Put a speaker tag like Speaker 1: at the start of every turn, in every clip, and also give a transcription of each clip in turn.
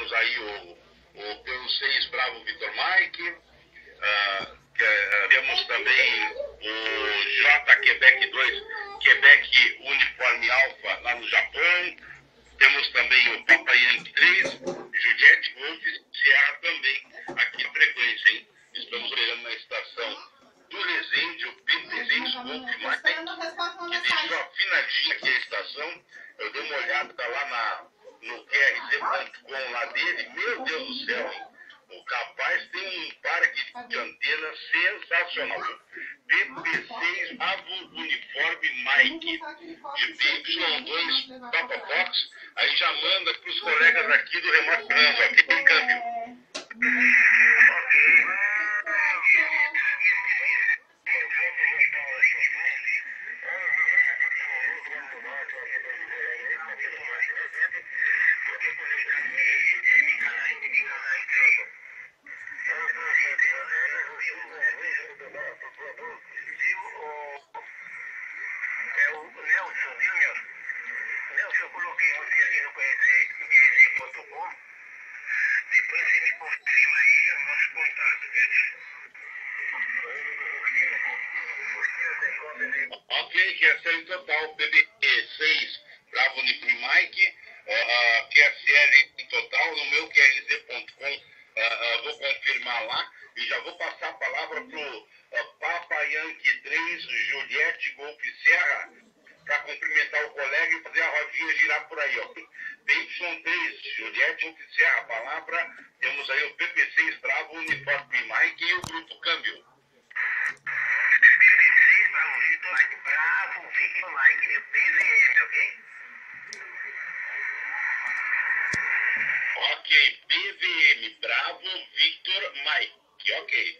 Speaker 1: temos aí o P6 Bravo Victor Mike, temos também o J Quebec 2 Quebec Uniforme Alpha lá no Japão, temos também o Papa Yankee 3 Juliette Golf Sierra também aqui na frequência, hein? Estamos olhando na estação do Resende, o PP6 Golf Mike, que deixou afinadinha aqui a estação. Eu dei uma olhada lá no QRZ.com lá dele, meu Deus do céu, hein? O capaz tem um parque de antena sensacional. PP6 Bravo Uniforme Mike, de PY2 Papa Fox, aí já manda para os colegas aqui do Remote Frango, aqui câmbio.
Speaker 2: Eu coloquei você aqui no QRZ.com. Depois você me confirma aí o nosso contato, beleza?
Speaker 1: Ok, QSL total, PB6 Bravo Uniforme Mike, QSL em total, no meu QRZ.com, vou confirmar lá e já vou passar a palavra para o Papa Yankee 3 Juliette Golf Sierra, para cumprimentar o colega e fazer a rodinha girar por aí, ó. PY3, Juliette Golf a palavra, temos aí o PP6 Bravo Uniforme Mike e o Grupo Câmbio.
Speaker 2: PP6 Bravo Victor Mike, PVM, ok?
Speaker 1: Ok, PVM Bravo Victor Mike, ok.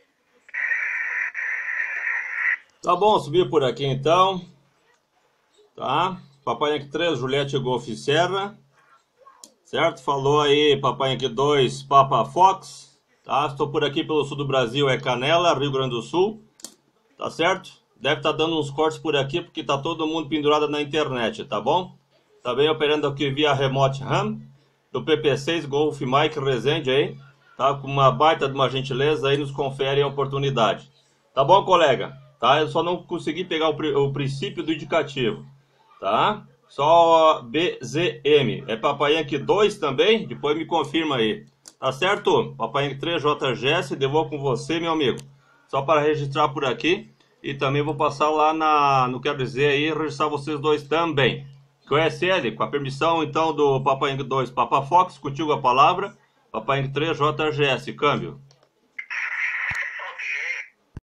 Speaker 3: Tá bom, subir por aqui então. Tá? Papai Yankee 3, Juliette Golf Sierra. Certo? Falou aí Papai Yankee 2, Papa Fox. Tá? Estou por aqui pelo sul do Brasil, é Canela, Rio Grande do Sul. Tá certo? Deve estar dando uns cortes por aqui porque tá todo mundo pendurado na internet, tá bom? Também operando aqui via Remote RAM do PP6 Golf Mike Resende aí. Tá? Com uma baita de uma gentileza aí, nos confere a oportunidade. Tá bom, colega? Tá? Eu só não consegui pegar o princípio do indicativo. Tá? Só BZM. É Papai Yankee 2 também? Depois me confirma aí. Tá certo? Papai Yankee 3 JGS, devolvo com você, meu amigo. Só para registrar por aqui. E também vou passar lá no quero dizer aí, registrar vocês dois também. QSL, com a permissão então do Papai Yankee 2 Papa Fox, contigo a palavra. Papai Yankee 3 JGS, câmbio.